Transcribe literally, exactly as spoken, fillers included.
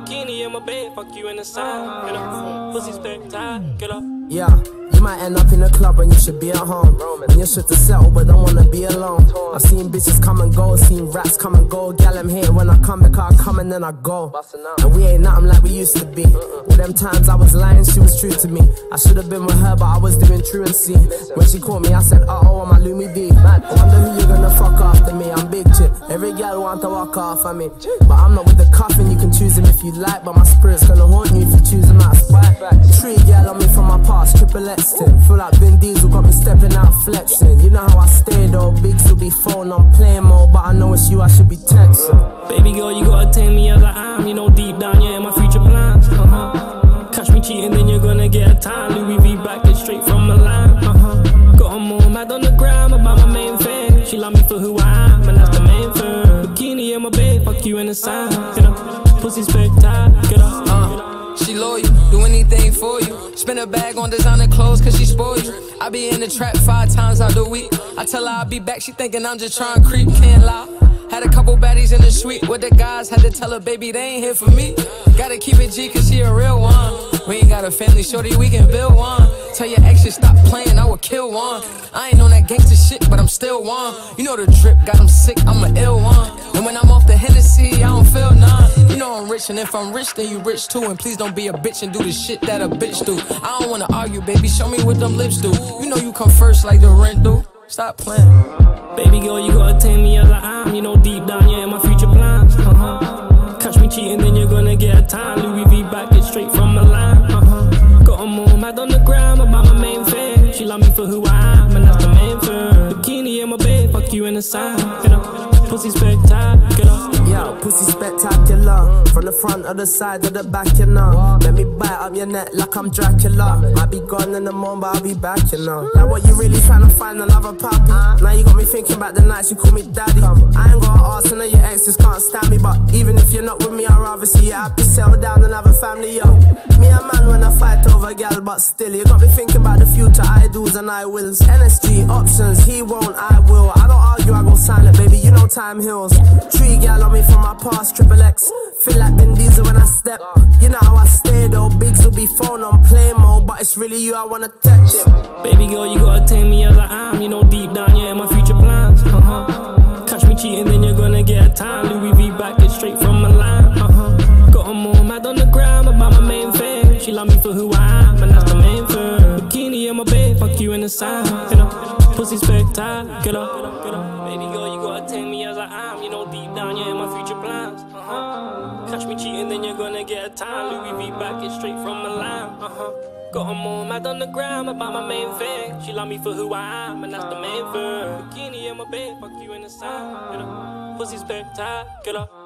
Bikini in my bed, fuck you in the side, you know. Pussy spectacular. Yeah, you might end up in a club when you should be at home. When you should to settle but don't wanna be alone. I've seen bitches come and go, seen rats come and go. Gal, I'm here when I come back, I come and then I go. And we ain't nothing like we used to be. All them times I was lying, she was true to me. I should've been with her, but I was doing truancy. When she called me, I said, uh oh, I'm a Lumi D. I wonder who you gonna fuck after me, I'm big chip. Every gal want to walk off of me, but I'm not with the coffin, you can choose him if you like. But my spirit's gonna haunt you if you choose him out of spite. Three gal on me from my past, triple X tin. Feel like Vin Diesel got me stepping out flexing. You know how I stay though, big still be phone on play mode, but I know it's you I should be texting. Baby girl, you gotta take me as I am. You know deep down, yeah, in my future plans. Uh-huh. Catch me cheating, then you're gonna get a time. Louis V back it straight from Milan. Uh-huh. Got her more mad on the gram about my main thing. She love me for who I am, and that's the main thing. Bikini in my bed, fuck you in the sand. You know, pussy spectacular. Uh, she loyal, do anything for you. Spend a bag on designer clothes cause she spoil you. I be in the trap five times out the week. I tell her I'll be back, she thinking I'm just trying to creep, can't lie. Had a couple baddies in the suite with the guys, had to tell her, baby, they ain't here for me. Gotta keep it G cause she a real one. We ain't got a family, shorty, we can build one. Tell your ex to stop playing, I would kill one. I ain't on that gangster shit, but I'm still one. You know the drip got them sick, I'm a ill one. And when I'm off the Hennessy, I don't feel none. You know I'm rich, and if I'm rich, then you rich too. And please don't be a bitch and do the shit that a bitch do. I don't wanna argue, baby, show me what them lips do. You know you come first like the rent do. Stop playing. Baby girl, you gotta take me as I am. You know deep down, yeah, in my future plans. Uh-huh. Catch me cheating, then you're gonna get a time. Louis V back it straight from Milan. Uh-huh. Got her more mad on the gram about my main thing. She love me for who I am, and that's the main thing. Bikini in my bed, fuck you in the sand. You know, pussy spectacular. Yo, pussy spectacular. From the front or the side or the back, you know. Let me bite up your neck like I'm Dracula. Might be gone in the morning, but I'll be back, you know. Like what you really trying to find, another puppy. Now you got me thinking about the nights you call me daddy. I ain't got an arse, and your exes can't stand me. But even if you're not with me, I'd rather see you happy, settle down and have a family, yo. Me a man when I fight over a gal, but still you got me thinking about the future, I do's and I wills. N S G, options, he won't, I will. I don't argue, I go silent, baby, you know time heals. Three gal on me from my past, triple X. Feel like Vin Diesel when I step. You know how I stay though, bigs will be phone on play mode, but it's really you I wanna text. Baby girl, you gotta take me as I am. You know deep down, yeah, in my future plans. Uh-huh. Catch me cheating, then you're gonna get a time. Louis V back it straight from Milan. Uh-huh. Got her more mad on the gram about my main thing. She love me for who I am, and that's the main thing. Bikini in my bed, fuck you in the sand. You know, pussy spectacular. Baby girl, you gotta take me as I am. You know deep down, yeah, in my future plans. Uh-huh. Catch me cheating, then you're gonna get a time. Louis V back it straight from Milan. Uh-huh. Got her more mad on the gram about my main thing. She love me for who I am, and that's the main thing. Bikini in my bed, fuck you in the sand. You know, pussy spectacular.